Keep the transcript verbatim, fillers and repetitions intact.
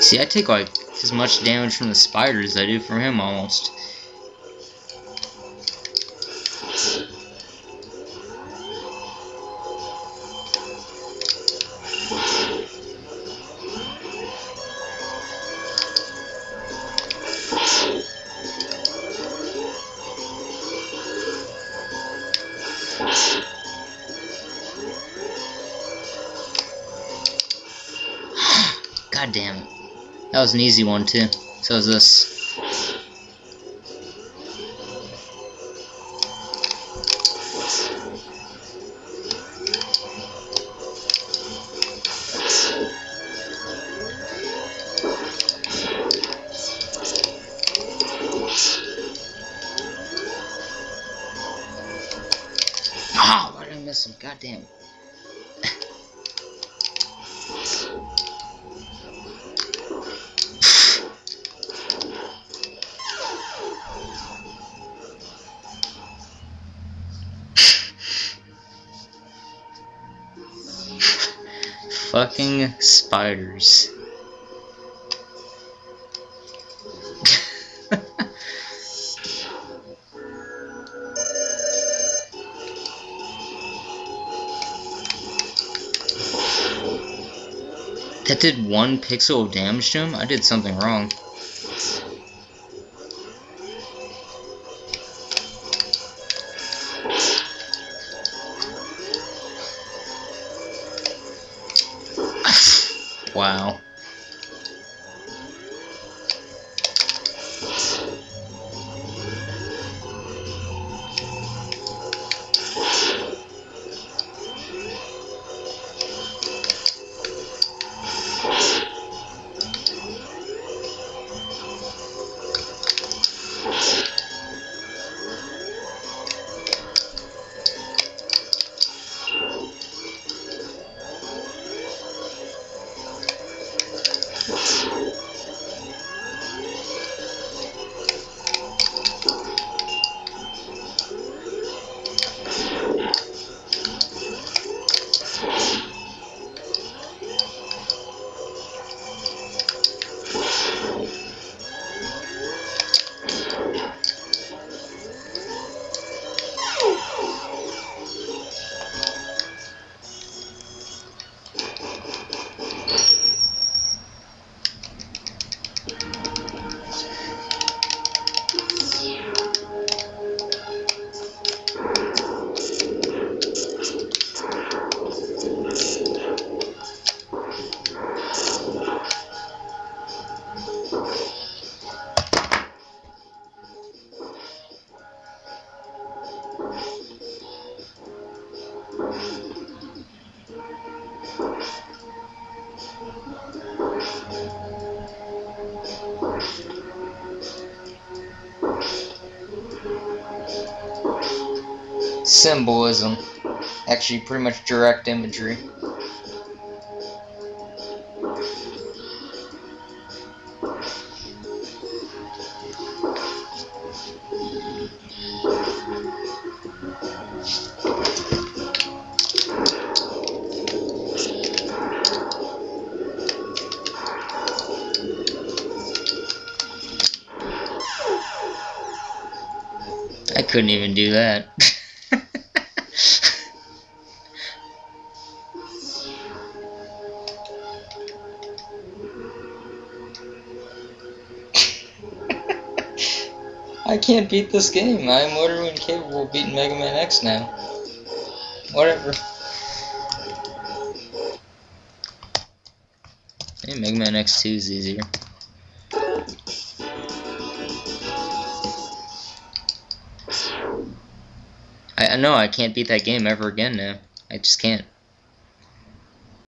See, I take like as much damage from the spider as I do from him almost. God damn it. That was an easy one too. So is this. Oh, why did I miss him? God damn. Fucking spiders. That did one pixel of damage to him? I did something wrong. Wow. Symbolism. Actually, pretty much direct imagery. I couldn't even do that. I can't beat this game. I am literally incapable of beating Mega Man X now. Whatever. Maybe Mega Man X two is easier. I, I know I can't beat that game ever again now. I just can't.